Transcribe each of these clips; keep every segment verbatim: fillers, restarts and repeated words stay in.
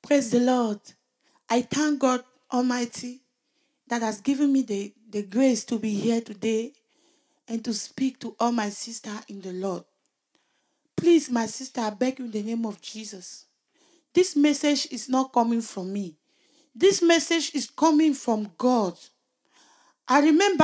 Praise the Lord. I thank God Almighty that has given me the, the grace to be here today and to speak to all my sisters in the Lord. Please, my sister, I beg you in the name of Jesus. This message is not coming from me. This message is coming from God. I remember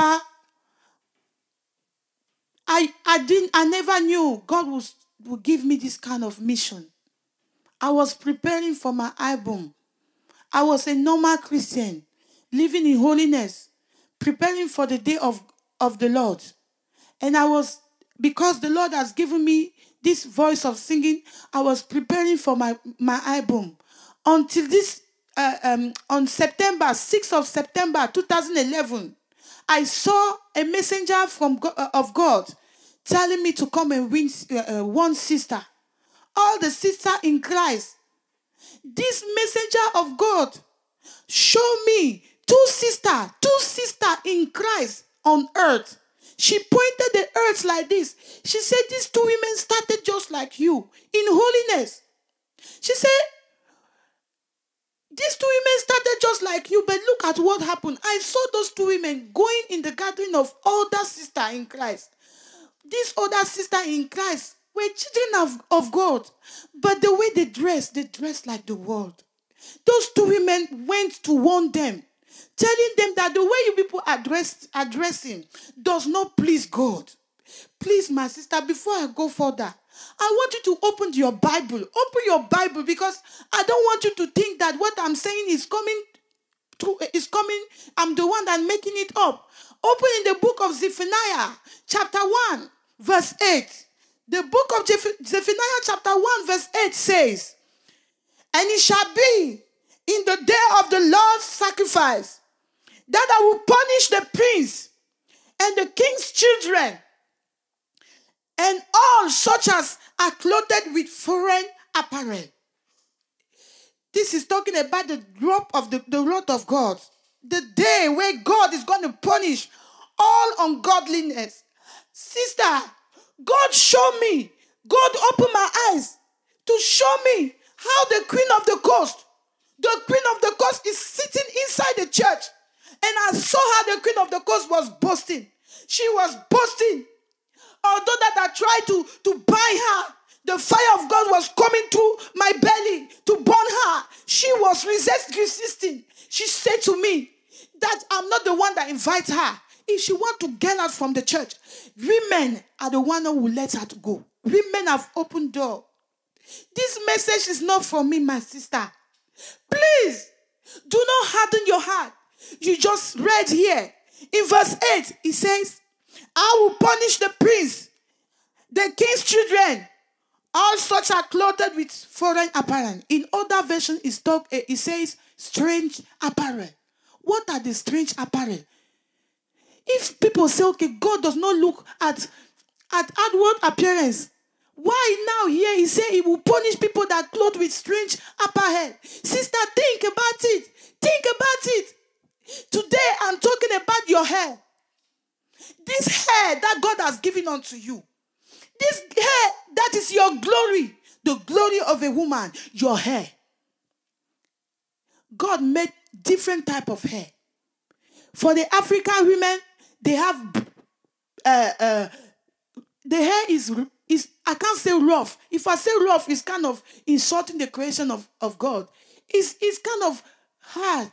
I, I didn't I never knew God would, would give me this kind of mission. I was preparing for my album. I was a normal Christian, living in holiness, preparing for the day of, of the Lord. And I was, because the Lord has given me this voice of singing, I was preparing for my, my album. Until this, uh, um, on September, sixth of September two thousand eleven, I saw a messenger from God, uh, of God telling me to come and win uh, uh, one sister. All the sisters in Christ. This messenger of God showed me two sisters, two sisters in Christ on earth. She pointed the earth like this. She said, these two women started just like you in holiness. She said, these two women started just like you, but look at what happened. I saw those two women going in the gathering of other sisters in Christ. These other sisters in Christ were children of, of God. But the way they dressed, they dressed like the world. Those two women went to warn them, telling them that the way you people are dressed, are dressing does not please God. Please, my sister, before I go further, I want you to open your Bible. Open your Bible, because I don't want you to think that what I'm saying is coming to, is coming, I'm the one that's making it up. Open in the book of Zephaniah, chapter one, verse eight. The book of Zephaniah, chapter one, verse eight says, and it shall be in the day of the Lord's sacrifice that I will punish the prince and the king's children and all such as are clothed with foreign apparel. This is talking about the drop of the, the wrath of God. The day where God is going to punish all ungodliness. Sister, God showed me, God opened my eyes to show me how the queen of the coast, the queen of the coast is sitting inside the church. And I saw how the queen of the coast was boasting. She was boasting. Although that I tried to, to buy her, the fire of God was coming through my belly to burn her. She was resist, resisting. She said to me that I'm not the one that invites her. If she wants to get out from the church, women are the one who will let her to go. Women have opened door. This message is not for me, my sister. Please, do not harden your heart. You just read here. In verse eight, it says, I will punish the prince, the king's children. All such are clothed with foreign apparel. In other version, it, talk, it says strange apparel. What are the strange apparel? If people say, okay, God does not look at, at outward appearance, why now here he say he will punish people that clothe with strange apparel? Sister, think about it. Think about it. Today I'm talking about your hair. This hair that God has given unto you. This hair that is your glory. The glory of a woman. Your hair. God made different type of hair. For the African women, they have uh, uh, the hair is is I can't say rough. If I say rough, it's kind of insulting the creation of, of God. It's it's kind of hard.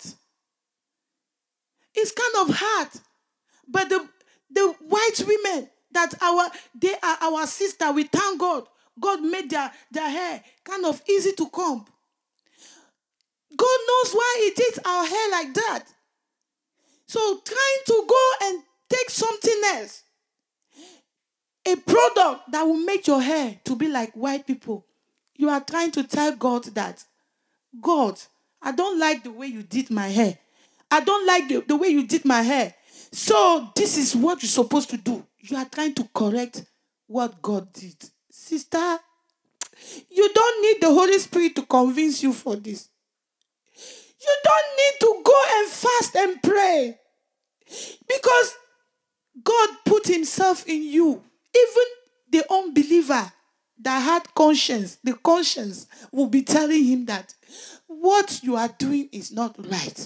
It's kind of hard. But the the white women that our they are our sister, we thank God. God made their, their hair kind of easy to comb. God knows why he did our hair like that. So trying to go and take something else, a product that will make your hair to be like white people, you are trying to tell God that, God, I don't like the way you did my hair. I don't like the, the way you did my hair. So this is what you're supposed to do. You are trying to correct what God did. Sister, you don't need the Holy Spirit to convince you for this. You don't need to go and fast and pray. Because God put himself in you. Even the unbeliever that had conscience, the conscience will be telling him that what you are doing is not right.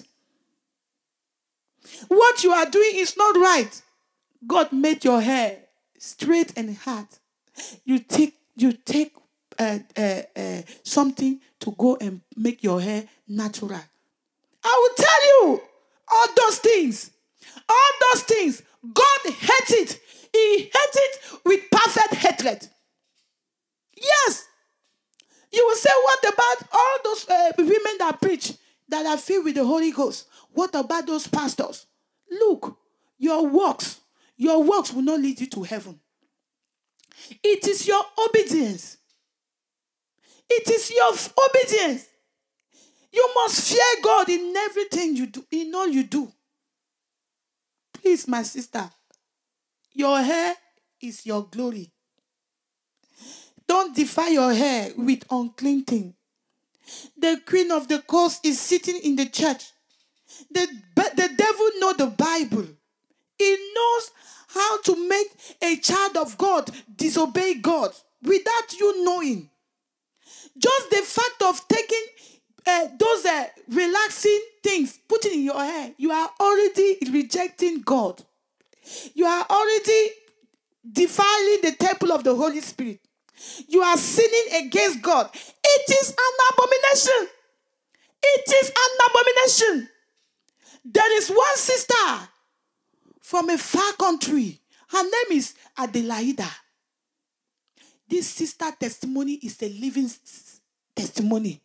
What you are doing is not right. God made your hair straight and hard. You take you take uh, uh, uh, something to go and make your hair natural. I will tell you, all those things, all those things, God hates it. He hates it with perfect hatred. Yes. You will say, what about all those uh, women that preach, that are filled with the Holy Ghost? What about those pastors? Look, your works, your works will not lead you to heaven. It is your obedience. It is your obedience. You must fear God in everything you do, in all you do. Please, my sister, your hair is your glory. Don't defile your hair with unclean thing. The queen of the coast is sitting in the church. The, the devil knows the Bible. He knows how to make a child of God disobey God without you knowing. Just the fact of taking uh, those uh, relaxing things, putting in your hair, you are already rejecting God. You are already defiling the temple of the Holy Spirit. You are sinning against God. It is an abomination. It is an abomination. There is one sister from a far country. Her name is Adelaida. This sister testimony is a living testimony.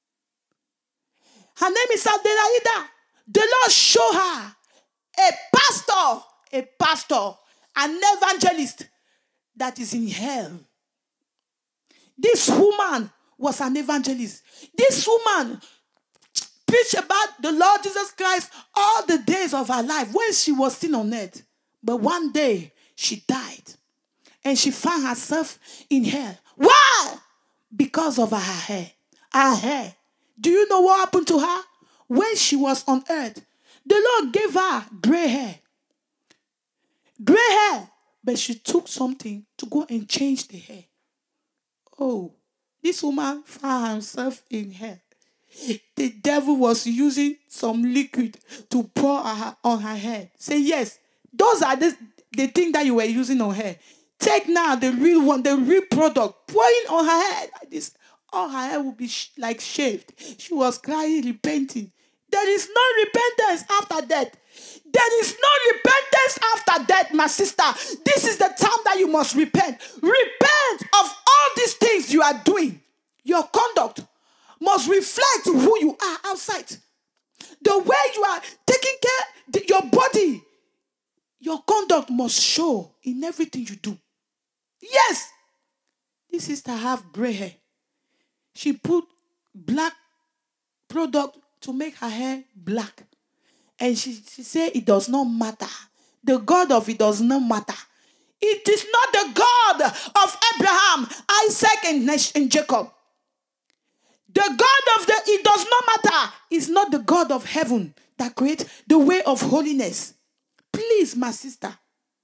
Her name is Adelaida. The Lord showed her a pastor, a pastor, an evangelist that is in hell. This woman was an evangelist. This woman preached about the Lord Jesus Christ all the days of her life when she was still on earth. But one day, she died. And she found herself in hell. Why? Because of her hair. Her hair. Do you know what happened to her? When she was on earth, the Lord gave her gray hair. Gray hair. But she took something to go and change the hair. Oh, this woman found herself in hell. The devil was using some liquid to pour her, on her hair. Say, yes, those are the, the things that you were using on her. Take now the real one, the real product, pouring on her head like this. All her hair will be sh- like shaved. She was crying, repenting. There is no repentance after death. There is no repentance after death, my sister. This is the time that you must repent. Repent of all these things you are doing. Your conduct must reflect who you are outside. The way you are taking care of your body, your conduct must show in everything you do. Yes, this sister have gray hair. She put black product to make her hair black. And she, she said it does not matter. The God of it does not matter. It is not the God of Abraham, Isaac, and, and Jacob. The God of the, it does not matter. It's not the God of heaven that creates the way of holiness. Please, my sister,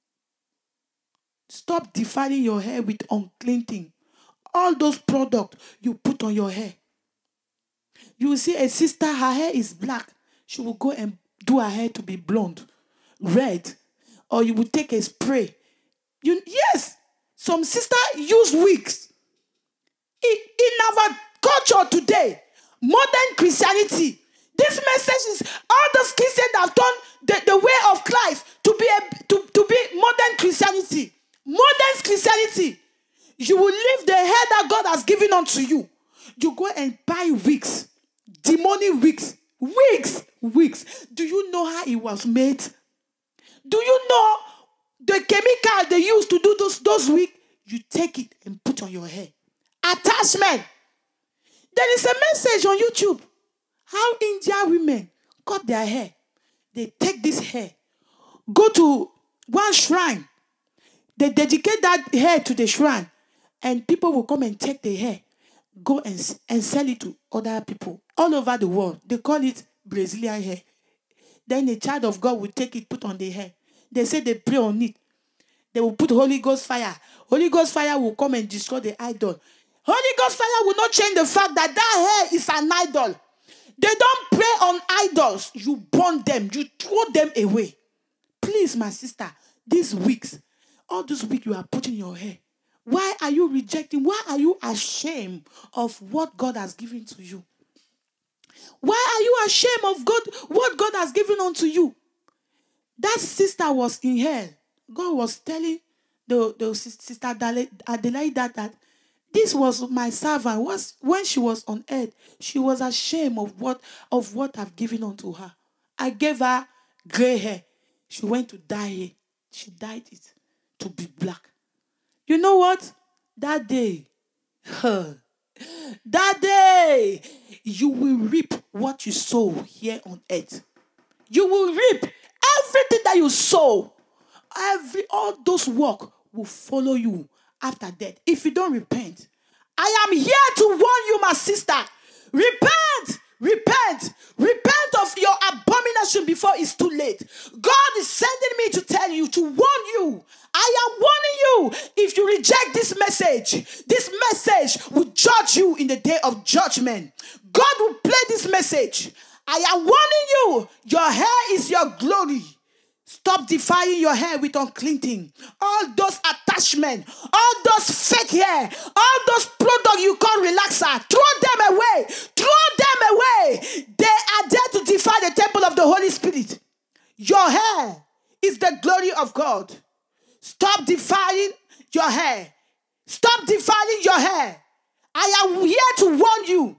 stop defiling your hair with unclean things. All those products you put on your hair. You will see a sister, her hair is black. She will go and do her hair to be blonde, red. Or you will take a spray. You, yes, some sisters use wigs. In, in our culture today, modern Christianity, this message is all those Christians that have done the, the way of Christ to be, a, to, to be modern Christianity. Modern Christianity. You will leave the hair that God has given unto you. You go and buy wigs. Demonic wigs. Wigs. Wigs. Do you know how it was made? Do you know the chemical they use to do those, those wigs? You take it and put on your hair. Attachment. There is a message on YouTube. How Indian women cut their hair. They take this hair. Go to one shrine. They dedicate that hair to the shrine. And people will come and take the hair. Go and, and sell it to other people. All over the world. They call it Brazilian hair. Then a child of God will take it, put on the hair. They say they pray on it. They will put Holy Ghost fire. Holy Ghost fire will come and destroy the idol. Holy Ghost fire will not change the fact that that hair is an idol. They don't pray on idols. You burn them. You throw them away. Please, my sister, these weeks, all those weeks you are putting your hair, why are you rejecting? Why are you ashamed of what God has given to you? Why are you ashamed of God, what God has given unto you? That sister was in hell. God was telling the, the sister Adelaide that this was my servant. Was when she was on earth, she was ashamed of what of what I've given unto her. I gave her gray hair. She went to dye it. She dyed it to be black. You know what? That day, huh, that day, you will reap what you sow here on earth. You will reap everything that you sow. Every all those work will follow you after death if you don't repent. I am here to warn you, my sister. Repent, repent, repent of your abomination before it's too late. God is sending me to tell you, to warn you. I am warning you. If you reject this message, this message will judge you in the day of judgment. God will play this message. I am warning you. Your hair is your glory. Stop defiling your hair with unclean thing. All those attachments, all those fake hair, all those products you call relaxer, throw them away. Throw them away. They are there to defile the temple of the Holy Spirit. Your hair is the glory of God. Stop defiling your hair. Stop defiling your hair. I am here to warn you.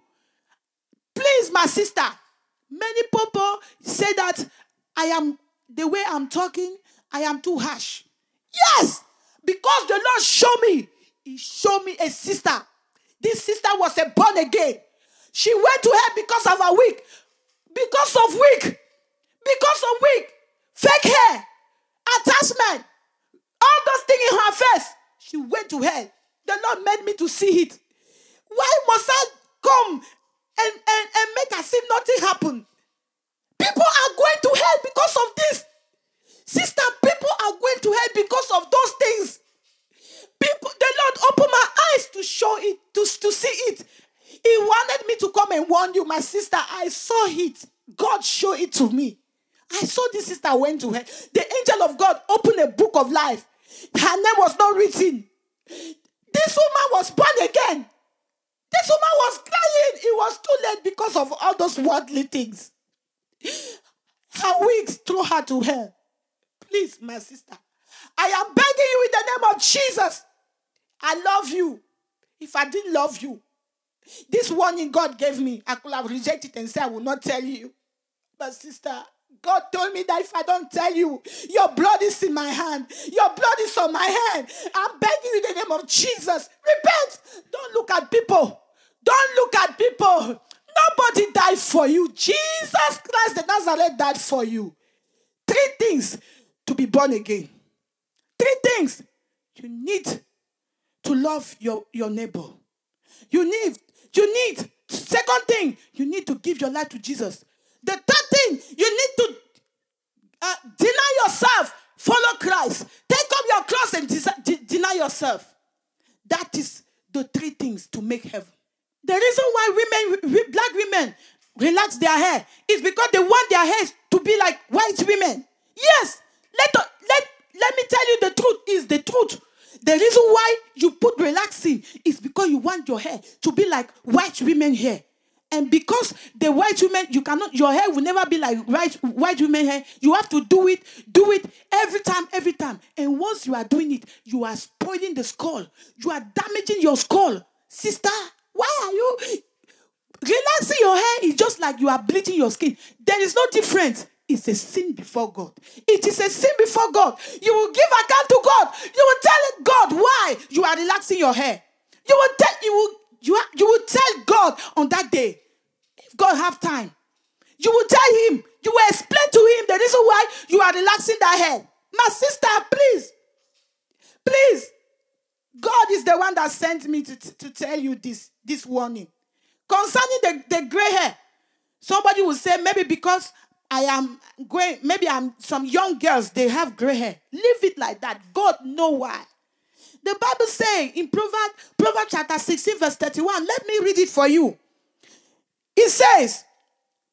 Please, my sister. Many people say that I am, the way I'm talking, I am too harsh. Yes, because the Lord showed me. He showed me a sister. This sister was a born again. She went to hell because of her wig. Because of wig. Because of wig. Fake hair. Attachment. All those things in her face. She went to hell. The Lord made me to see it. Why must I come and, and, and make as if nothing happened? People are going to hell because of this. Sister, people are going to hell because of those things. People, the Lord opened my eyes to show it, to, to see it. He wanted me to come and warn you, my sister. I saw it. God showed it to me. I saw this sister went to hell. The angel of God opened a book of life. Her name was not written. This woman was born again. This woman was crying. It was too late because of all those worldly things. Her wigs threw her to hell. Please, my sister, I am begging you in the name of Jesus. I love you. If I didn't love you, this warning God gave me, I could have rejected it and said, I will not tell you. But sister, God told me that if I don't tell you, your blood is in my hand. Your blood is on my hand. I'm begging you in the name of Jesus. Repent. Don't look at people. Don't look at people. Nobody died for you. Jesus Christ the Nazareth died for you. Three things to be born again. Three things. You need to love your, your neighbor. You need, you need, second thing, you need to give your life to Jesus. The third thing, you need to uh, deny yourself, follow Christ. Take up your cross and de- de- deny yourself. That is the three things to make heaven. The reason why women, black women relax their hair is because they want their hair to be like white women. Yes, let, let, let me tell you the truth is the truth. The reason why you put relaxing is because you want your hair to be like white women hair. And because the white women, you cannot, your hair will never be like white, white women hair. You have to do it, do it every time, every time. And once you are doing it, you are spoiling the skull. You are damaging your skull. Sister, why are you? Relaxing your hair is just like you are bleaching your skin. There is no difference. It's a sin before God. It is a sin before God. You will give account to God. You will tell God why you are relaxing your hair. You will tell you will you, are, you will tell God on that day. If God have time, you will tell him. You will explain to him the reason why you are relaxing that hair. My sister, please, please. God is the one that sent me to, to tell you this, this warning. Concerning the, the gray hair, somebody will say maybe because I am going, maybe I'm some young girls, they have gray hair. Leave it like that. God know why. The Bible says in Proverbs, Proverbs chapter sixteen, verse thirty-one, let me read it for you. It says,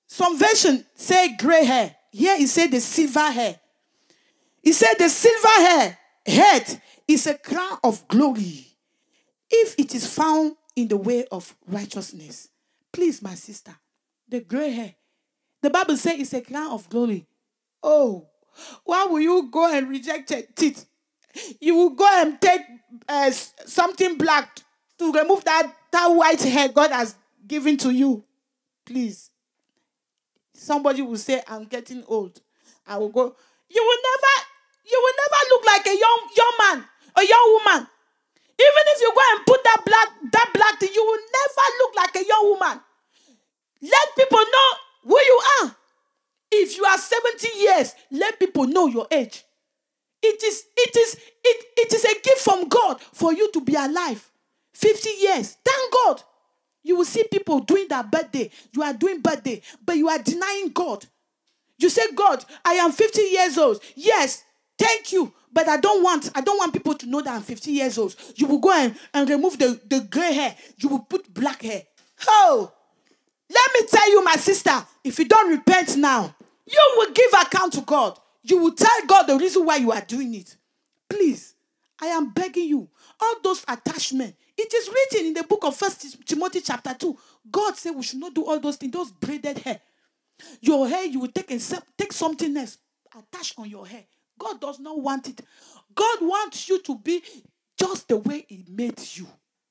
Some version say gray hair. Here he said the silver hair. He said the silver hair head is a crown of glory if it is found in the way of righteousness. Please, my sister, the gray hair. The Bible says it's a crown of glory. Oh, why will you go and reject it? You will go and take uh, something black to remove that, that white hair God has given to you. Please. Somebody will say, I'm getting old. I will go. You will never, you will never look like a young, young man, a young woman. Even if you go and put that black, that black thing, you will never look like a young woman. Let people know who you are. If you are seventy years, let people know your age. It is, it is, it, it is a gift from God for you to be alive. fifty years. Thank God. You will see people doing their birthday. You are doing birthday, but you are denying God. You say, God, I am fifty years old. Yes, thank you. But I don't want, I don't want people to know that I'm fifty years old. You will go and, and remove the, the gray hair. You will put black hair. Oh, let me tell you, my sister, if you don't repent now, you will give account to God. You will tell God the reason why you are doing it. Please, I am begging you. All those attachments, it is written in the book of First Timothy chapter two. God said we should not do all those things, those braided hair. Your hair, you will take, and take something else, attach on your hair. God does not want it. God wants you to be just the way He made you.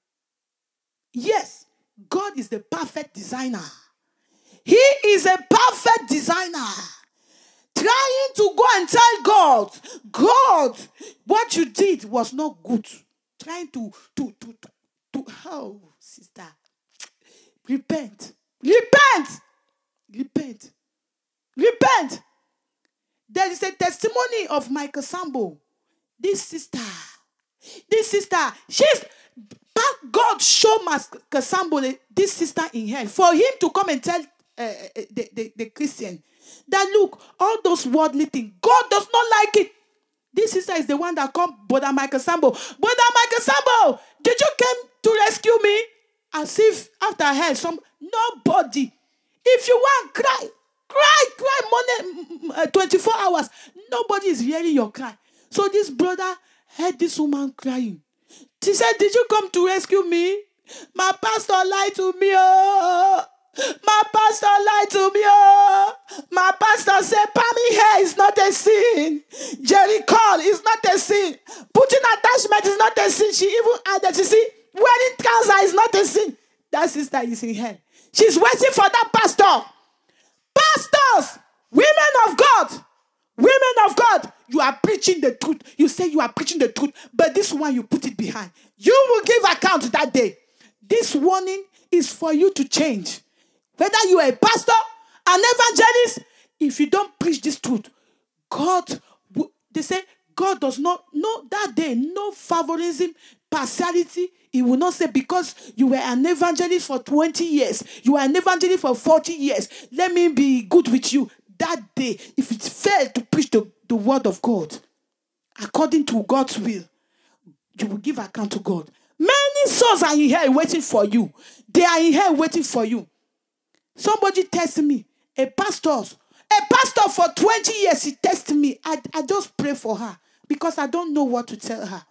Yes, God is the perfect designer. He is a perfect designer. Trying to go and tell God, God, what you did was not good. Trying to, to, to, to, to oh, sister, repent. Repent. Repent. Repent. There is a testimony of Michael Sambo. This sister, this sister, she's, God showed Michael Sambo this sister in hell for him to come and tell uh, the, the, the Christian that, look, all those worldly things, God does not like it. This sister is the one that come, Brother Michael Sambo. Brother Michael Sambo, did you come to rescue me? As if after I heard some, nobody. If you want, cry. Cry, cry, money, uh, twenty-four hours. Nobody is hearing your cry. So this brother heard this woman crying. She said, did you come to rescue me? My pastor lied to me, oh. My pastor lied to me, oh. My pastor said, palming hair is not a sin. Jericho is not a sin. Putting attachment is not a sin. She even added, you see, wearing trouser is not a sin. That sister is in hell. She's waiting for that pastor. Pastors, women of God, women of God, you are preaching the truth. You say you are preaching the truth, but this one you put it behind. You will give account that day. This warning is for you to change. Whether you are a pastor, an evangelist, if you don't preach this truth, God, they say God does not know that day, no favorism, partiality. He will not say, because you were an evangelist for twenty years, you were an evangelist for forty years, let me be good with you. That day, if it failed to preach the, the word of God, according to God's will, you will give account to God. Many souls are in here waiting for you. They are in here waiting for you. Somebody texted me, a pastor, a pastor for twenty years, he texted me. I, I just pray for her because I don't know what to tell her.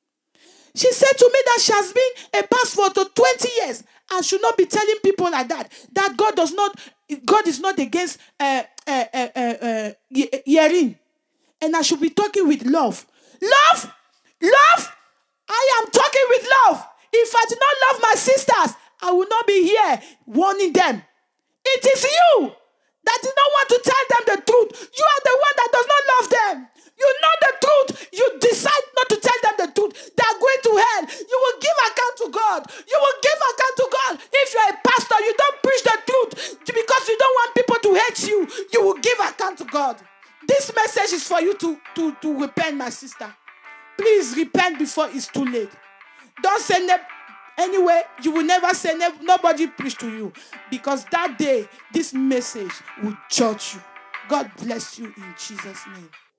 She said to me that she has been a pastor for twenty years and should not be telling people like that. That God does not, God is not against uh, uh, uh, uh, uh, hearing. And I should be talking with love. Love? Love? I am talking with love. If I do not love my sisters, I will not be here warning them. It is you that did not want to tell them the truth. You are the one that does not love them. You know the truth. You decide not to tell them the truth. They are going to hell. You will give account to God. You will give account to God. If you are a pastor, you don't preach the truth because you don't want people to hate you. You will give account to God. This message is for you to, to, to repent, my sister. Please repent before it's too late. Don't say ne- anyway, you will never say ne- nobody preach to you, because that day, this message will judge you. God bless you in Jesus' name.